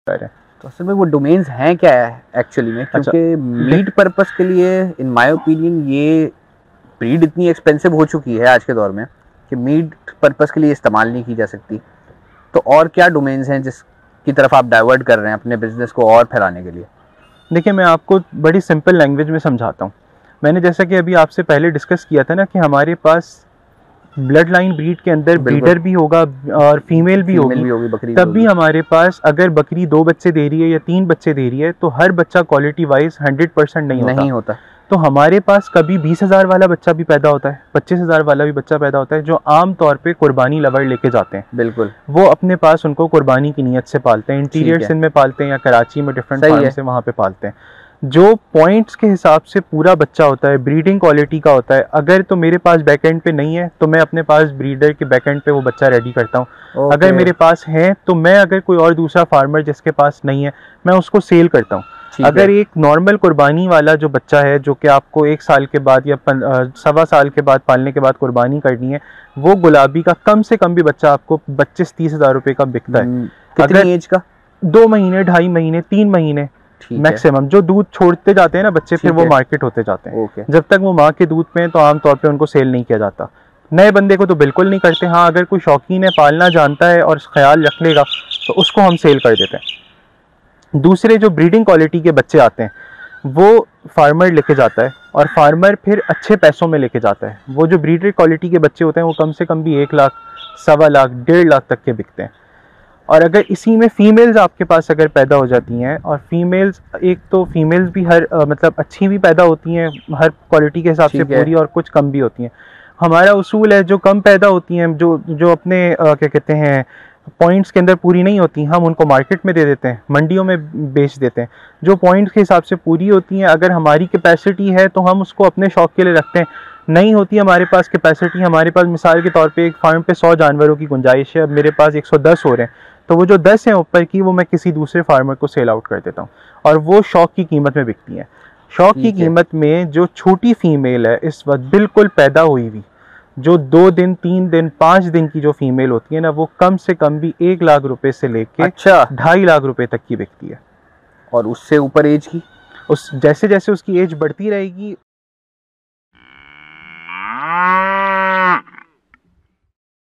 कर रहे हैं। तो असल में वो डोमेन्स हैं क्या है एक्चुअली में, क्योंकि मीट पर्पस के लिए इन माय ओपिनियन ये ब्रीड इतनी एक्सपेंसिव हो चुकी है आज के दौर में कि मीट पर्पस के लिए इस्तेमाल नहीं की जा सकती। तो और क्या डोमेन्स हैं जिसकी तरफ आप डाइवर्ट कर रहे हैं अपने बिजनेस को और फैलाने के लिए? देखिए, मैं आपको बड़ी सिंपल लैंग्वेज में समझाता हूँ। मैंने जैसा कि अभी आपसे पहले डिस्कस किया था ना कि हमारे पास ब्लड लाइन ब्रीड के अंदर ब्रीडर भी होगा और फीमेल भी होगी, तब भी हमारे पास अगर बकरी 2 बच्चे दे रही है या 3 बच्चे दे रही है तो हर बच्चा क्वालिटी वाइज 100% नहीं होता। तो हमारे पास कभी 20,000 वाला बच्चा भी पैदा होता है, 25,000 वाला भी बच्चा पैदा होता है, जो आम तौर पे कुर्बानी लवर लेके जाते हैं। बिल्कुल, वो अपने पास उनको कुर्बानी की नीयत से पालते हैं, इंटीरियर सिंध में पालते हैं या कराची में डिफरेंट फार्म से वहाँ पे पालते हैं। जो पॉइंट्स के हिसाब से पूरा बच्चा होता है, ब्रीडिंग क्वालिटी का होता है, अगर तो मेरे पास बैक एंड पे नहीं है तो मैं अपने पास ब्रीडर के बैक एंड पे वो बच्चा रेडी करता हूँ। अगर मेरे पास है तो मैं, अगर कोई और दूसरा फार्मर जिसके पास नहीं है, मैं उसको सेल करता हूँ। अगर एक नॉर्मल कुर्बानी वाला जो बच्चा है जो कि आपको 1 साल के बाद या 1.25 साल के बाद पालने के बाद कुर्बानी करनी है, वो गुलाबी का कम से कम भी बच्चा आपको 25-30 हज़ार रुपए का बिकता है। कितनी एज का? 2 महीने, 2.5 महीने, 3 महीने मैक्सिमम। जो दूध छोड़ते जाते हैं ना बच्चे, फिर वो मार्केट होते जाते हैं। जब तक वो माँ के दूध पे हैं तो आमतौर पे उनको सेल नहीं किया जाता। नए बंदे को तो बिल्कुल नहीं करते। हाँ, अगर कोई शौकीन है, पालना जानता है और ख्याल रख लेगा तो उसको हम सेल कर देते हैं। दूसरे जो ब्रीडिंग क्वालिटी के बच्चे आते हैं वो फार्मर लेके जाता है और फार्मर फिर अच्छे पैसों में लेके जाता है। वो जो ब्रीडर क्वालिटी के बच्चे होते हैं वो कम से कम भी 1 लाख, 1.25 लाख, 1.5 लाख तक के बिकते हैं। और अगर इसी में फीमेल्स आपके पास अगर पैदा हो जाती हैं, और फीमेल्स, एक तो फीमेल्स भी हर मतलब अच्छी भी पैदा होती हैं हर क्वालिटी के हिसाब से पूरी, और कुछ कम भी होती हैं। हमारा उसूल है जो कम पैदा होती हैं, जो अपने क्या कहते हैं पॉइंट्स के अंदर पूरी नहीं होती, हम उनको मार्केट में दे देते हैं, मंडियों में बेच देते हैं। जो पॉइंट्स के हिसाब से पूरी होती हैं, अगर हमारी कैपेसिटी है तो हम उसको अपने शौक के लिए रखते हैं। नहीं होती हमारे पास कैपेसिटी, हमारे पास मिसाल के तौर पे एक फार्म पे 100 जानवरों की गुंजाइश है, अब मेरे पास 110 हो रहे हैं, तो वो जो 10 हैं ऊपर की, वो मैं किसी दूसरे फार्मर को सेल आउट कर देता हूँ और वो शौक की कीमत में बिकती हैं। शौक की कीमत में जो छोटी फीमेल है इस वक्त बिल्कुल पैदा हुई हुई, जो 2 दिन, 3 दिन, 5 दिन की जो फीमेल होती है ना, वो कम से कम भी 1 लाख रुपए से लेके 2.5 लाख रुपए तक की बिकती है। और उससे ऊपर एज की, जैसे जैसे उसकी एज बढ़ती रहेगी